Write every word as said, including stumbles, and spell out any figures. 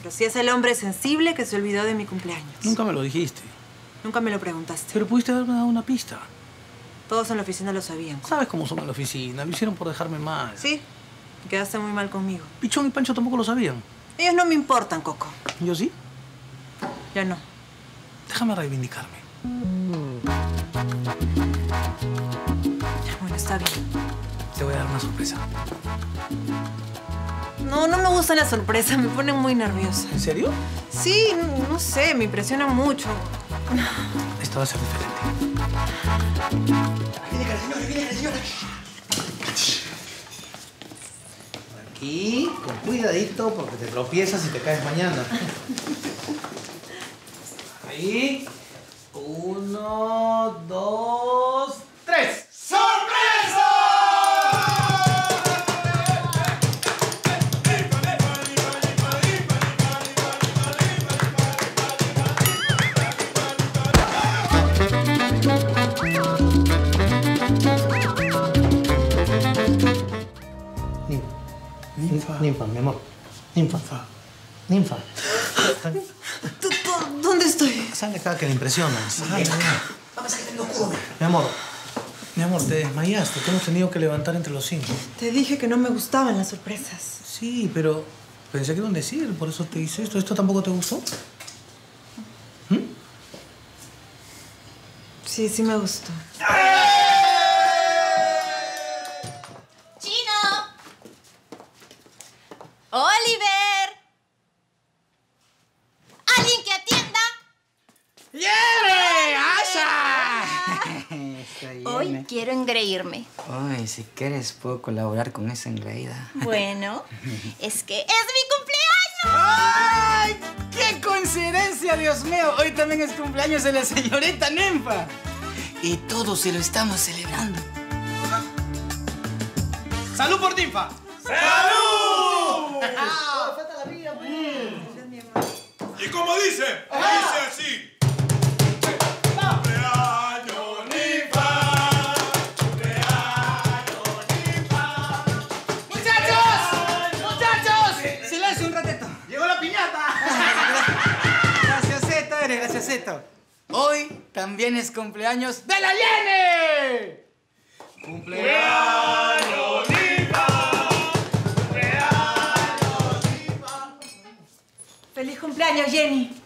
Rosy es el hombre sensible que se olvidó de mi cumpleaños. Nunca me lo dijiste. Nunca me lo preguntaste. Pero pudiste haberme dado una pista. Todos en la oficina lo sabían. ¿Sabes cómo son en la oficina? Lo hicieron por dejarme mal. Sí, quedaste muy mal conmigo. Pichón y Pancho tampoco lo sabían. Ellos no me importan, Coco. ¿Yo sí? Ya no. Déjame reivindicarme. Bueno, está bien. Te voy a dar una sorpresa. No, no me gustan las sorpresas. Me ponen muy nerviosa. ¿En serio? Sí, no, no sé. Me impresiona mucho. Esto va a ser diferente. Viene cara, señora, viene cara, señora. Aquí, con cuidadito, porque te tropiezas y te caes mañana. Ahí. Uno, dos, tres. ¡Sorpresa! Ninfa. Ninfa, mi amor. Ninfa. Ninfa. ¿Dónde estoy? Sale acá que le impresionas. Sale acá. Vamos a que tengo oscuro. Mi amor. Mi amor, te desmayaste. Te hemos tenido que levantar entre los cinco. Te dije que no me gustaban las sorpresas. Sí, pero pensé que iba a decir. Por eso te hice esto. ¿Esto tampoco te gustó? ¿Mm? Sí, sí me gustó. ¡Oliver! ¿Alguien que atienda? ¡Yere! ¡Asha! Hoy quiero engreírme. Ay, si quieres puedo colaborar con esa engreída. Bueno, es que es mi cumpleaños. ¡Ay! ¡Qué coincidencia, Dios mío! Hoy también es cumpleaños de la señorita Ninfa. Y todos se lo estamos celebrando. ¡Salud por Ninfa! ¡Salud! ¡Ah! ¡Falta la mía, pues! ¿Y cómo dice? Dice así. ¡Cumpleaños, Ninfa! ¡Cumpleaños, Ninfa! ¡Muchachos! ¡Muchachos! ¡Silencio un ratito! ¡Llegó la piñata! Gracioseto eres, gracioseto. Hoy también es cumpleaños de la Yene. ¡Cumpleaños, Ninfa! ¡Feliz cumpleaños, Jenny!